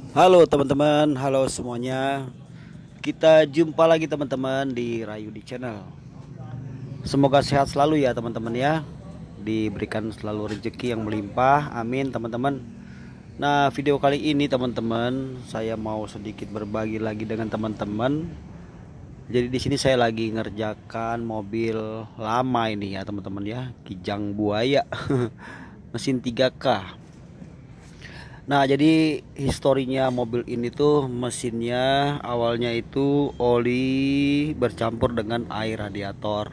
Halo teman-teman, halo semuanya. Kita jumpa lagi teman-teman di Rayudi Channel. Semoga sehat selalu ya teman-teman ya. Diberikan selalu rezeki yang melimpah. Amin teman-teman. Nah, video kali ini teman-teman, saya mau sedikit berbagi lagi dengan teman-teman. Jadi di sini saya lagi ngerjakan mobil lama ini ya teman-teman ya, Kijang Buaya. Mesin 3K. Nah, jadi historinya mobil ini tuh mesinnya awalnya itu oli bercampur dengan air radiator.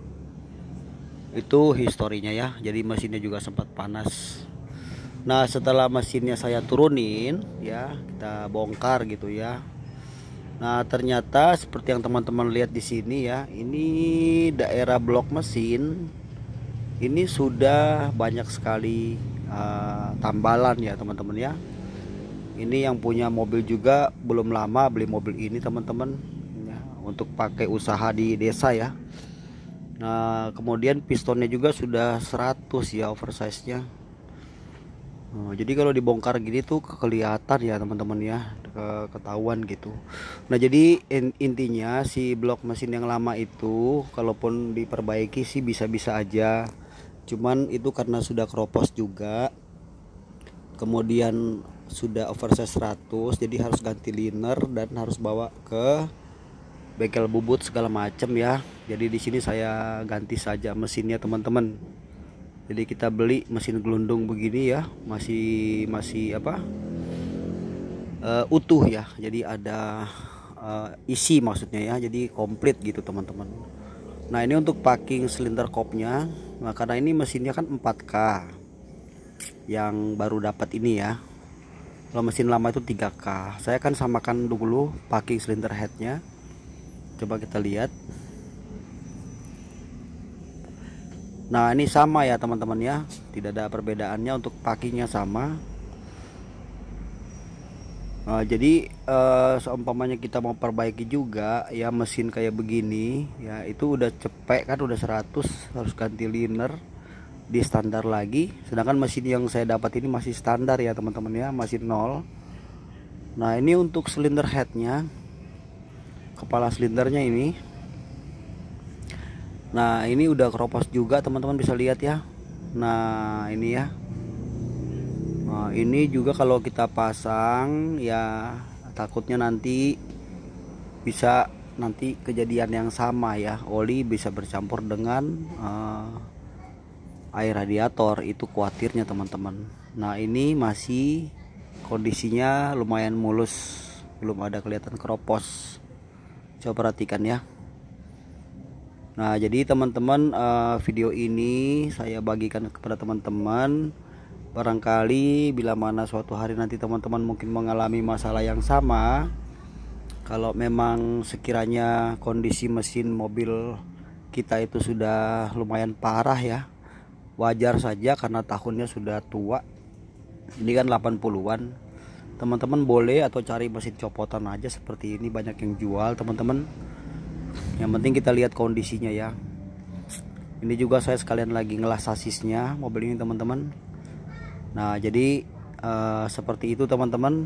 Itu historinya ya. Jadi mesinnya juga sempat panas. Nah, setelah mesinnya saya turunin ya, kita bongkar gitu ya. Nah, ternyata seperti yang teman-teman lihat di sini ya, ini daerah blok mesin ini sudah banyak sekali tambalan ya teman-teman ya. Ini yang punya mobil juga belum lama beli mobil ini teman-teman ya, untuk pakai usaha di desa ya. Nah, kemudian pistonnya juga sudah 100 ya, oversize nya. Jadi kalau dibongkar gini tuh kelihatan ya teman-teman ya, ketahuan gitu. Nah, jadi intinya si blok mesin yang lama itu kalaupun diperbaiki sih bisa-bisa aja. Cuman itu karena sudah keropos juga, kemudian sudah oversize 100, jadi harus ganti liner dan harus bawa ke bengkel bubut segala macam ya. Jadi di sini saya ganti saja mesinnya teman-teman. Jadi kita beli mesin gelundung begini ya, masih utuh ya. Jadi ada isi maksudnya ya, jadi komplit gitu teman-teman. Nah, ini untuk packing silinder kopnya. Nah, karena ini mesinnya kan 4K yang baru dapat ini ya. Kalau mesin lama itu 3K. Saya kan samakan dulu packing silinder headnya. Coba kita lihat. Nah, ini sama ya teman-teman ya, tidak ada perbedaannya, untuk packingnya sama. Jadi seumpamanya kita mau perbaiki juga ya mesin kayak begini ya, itu udah cepek kan, udah 100, harus ganti liner di standar lagi. Sedangkan mesin yang saya dapat ini masih standar ya teman-teman ya, masih 0. Nah, ini untuk silinder headnya, kepala silindernya ini. Nah, ini udah keropos juga teman-teman, bisa lihat ya. Nah, ini ya. Nah, ini juga kalau kita pasang ya takutnya nanti bisa kejadian yang sama ya, oli bisa bercampur dengan air radiator, itu khawatirnya teman-teman. Nah, ini masih kondisinya lumayan mulus, belum ada kelihatan keropos. Coba perhatikan ya. Nah, jadi teman-teman, video ini saya bagikan kepada teman-teman. Barangkali bila mana suatu hari nanti teman-teman mungkin mengalami masalah yang sama, kalau memang sekiranya kondisi mesin mobil kita itu sudah lumayan parah ya, wajar saja karena tahunnya sudah tua. Ini kan 80-an. Teman-teman boleh atau cari mesin copotan aja seperti ini, banyak yang jual teman-teman. Yang penting kita lihat kondisinya ya. Ini juga saya sekalian lagi ngelas sasisnya mobil ini teman-teman. Nah, jadi seperti itu teman-teman.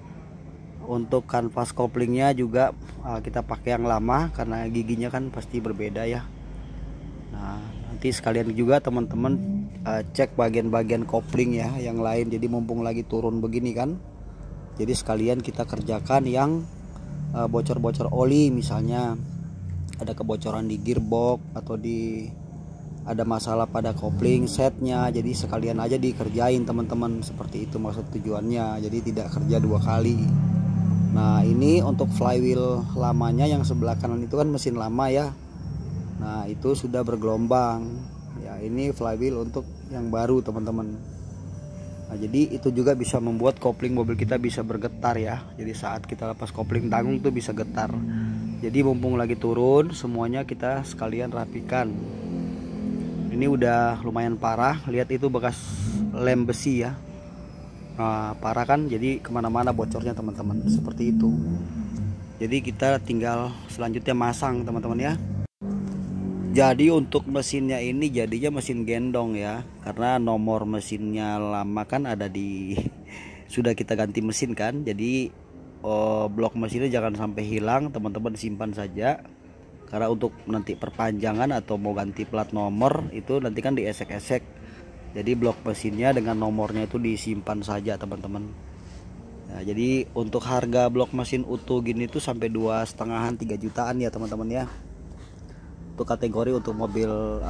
Untuk kanvas koplingnya juga kita pakai yang lama karena giginya kan pasti berbeda ya. Nah, nanti sekalian juga teman-teman cek bagian-bagian kopling ya yang lain. Jadi mumpung lagi turun begini kan, jadi sekalian kita kerjakan yang bocor-bocor oli, misalnya ada kebocoran di gearbox atau ada masalah pada kopling setnya, jadi sekalian aja dikerjain teman-teman. Seperti itu maksud tujuannya, jadi tidak kerja 2 kali. Nah, ini untuk flywheel lamanya yang sebelah kanan itu kan mesin lama ya. Nah, itu sudah bergelombang ya. Ini flywheel untuk yang baru teman-teman. Nah, jadi itu juga bisa membuat kopling mobil kita bisa bergetar ya. Jadi saat kita lepas kopling tanggung tuh bisa getar. Jadi mumpung lagi turun, semuanya kita sekalian rapikan. Ini udah lumayan parah, lihat itu bekas lem besi ya. Nah, parah kan, jadi kemana-mana bocornya teman-teman, seperti itu. Jadi kita tinggal selanjutnya masang teman-teman ya. Jadi untuk mesinnya ini jadinya mesin gendong ya, karena nomor mesinnya lama kan ada di sudah kita ganti mesin kan, jadi blok mesinnya jangan sampai hilang teman-teman, simpan saja. Karena untuk nanti perpanjangan atau mau ganti plat nomor itu nanti kan diesek-esek, jadi blok mesinnya dengan nomornya itu disimpan saja teman-teman. Nah, jadi untuk harga blok mesin utuh gini tuh sampai 2,5-an 3 jutaan ya teman-teman ya. Untuk kategori untuk mobil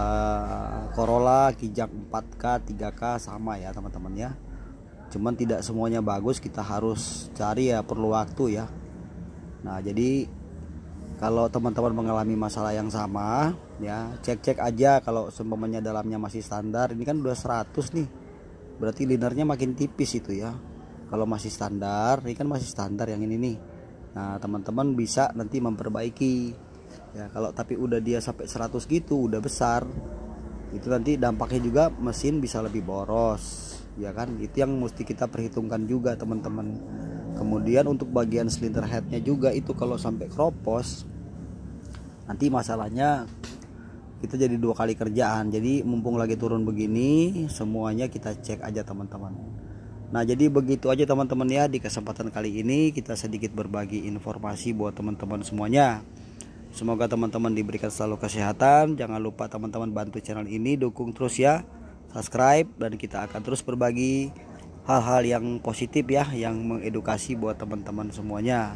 Corolla Kijang 4K 3K sama ya teman-teman ya. Cuman tidak semuanya bagus, kita harus cari ya, perlu waktu ya. Nah jadi kalau teman-teman mengalami masalah yang sama ya, cek-cek aja. Kalau seumpamanya dalamnya masih standar, ini kan udah 100 nih, berarti linernya makin tipis itu ya. Kalau masih standar, ini kan masih standar yang ini nih. Nah teman-teman bisa nanti memperbaiki ya. Kalau tapi udah dia sampai 100 gitu, udah besar, itu nanti dampaknya juga mesin bisa lebih boros ya kan. Itu yang mesti kita perhitungkan juga teman-teman. Kemudian untuk bagian silinder headnya juga itu kalau sampai keropos, nanti masalahnya kita jadi 2 kali kerjaan. Jadi mumpung lagi turun begini, semuanya kita cek aja teman-teman. Nah jadi begitu aja teman-teman ya, di kesempatan kali ini kita sedikit berbagi informasi buat teman-teman semuanya. Semoga teman-teman diberikan selalu kesehatan. Jangan lupa teman-teman bantu channel ini, dukung terus ya, subscribe, dan kita akan terus berbagi hal-hal yang positif ya, yang mengedukasi buat teman-teman semuanya.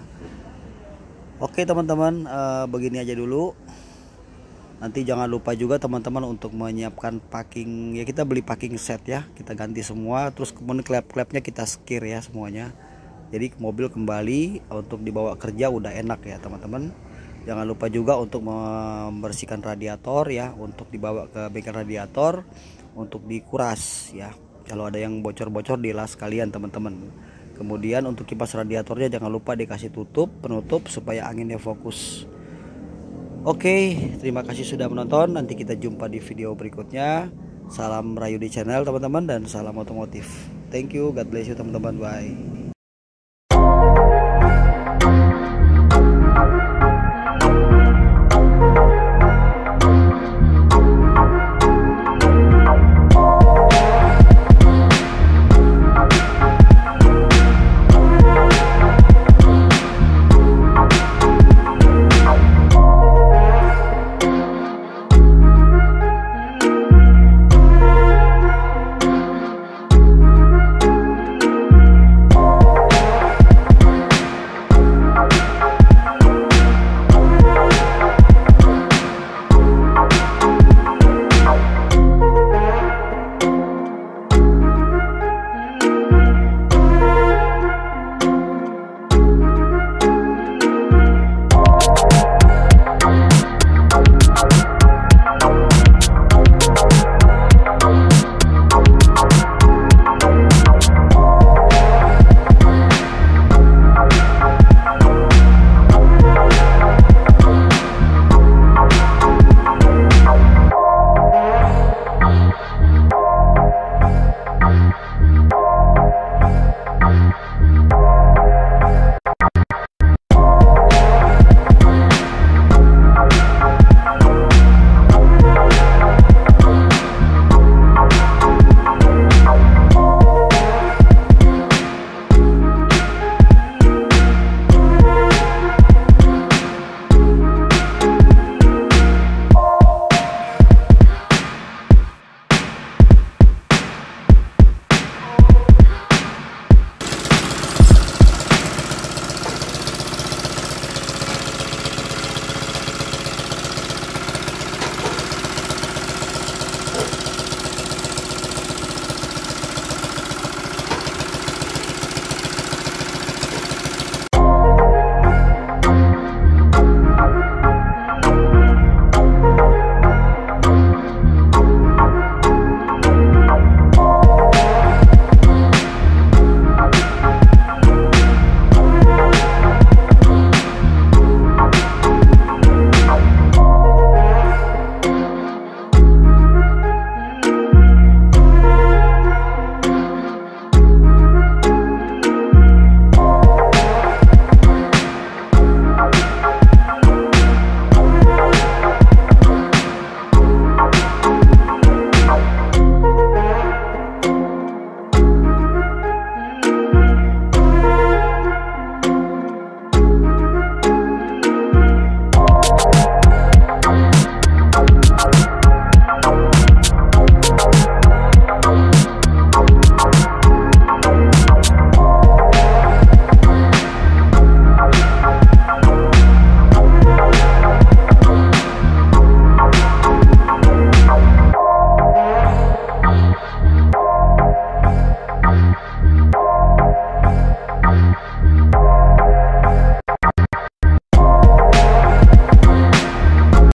Oke teman-teman, begini aja dulu. Nanti jangan lupa juga teman-teman untuk menyiapkan packing ya, kita beli packing set ya, kita ganti semua, terus kemudian klep-klepnya kita skir ya semuanya. Jadi mobil kembali untuk dibawa kerja udah enak ya teman-teman. Jangan lupa juga untuk membersihkan radiator ya, untuk dibawa ke bengkel radiator untuk dikuras ya. Kalau ada yang bocor-bocor dilas kalian teman-teman. Kemudian untuk kipas radiatornya jangan lupa dikasih penutup supaya anginnya fokus. Oke, terima kasih sudah menonton. Nanti kita jumpa di video berikutnya. Salam Rayu di channel teman-teman, dan salam otomotif. Thank you, God bless you teman-teman, bye.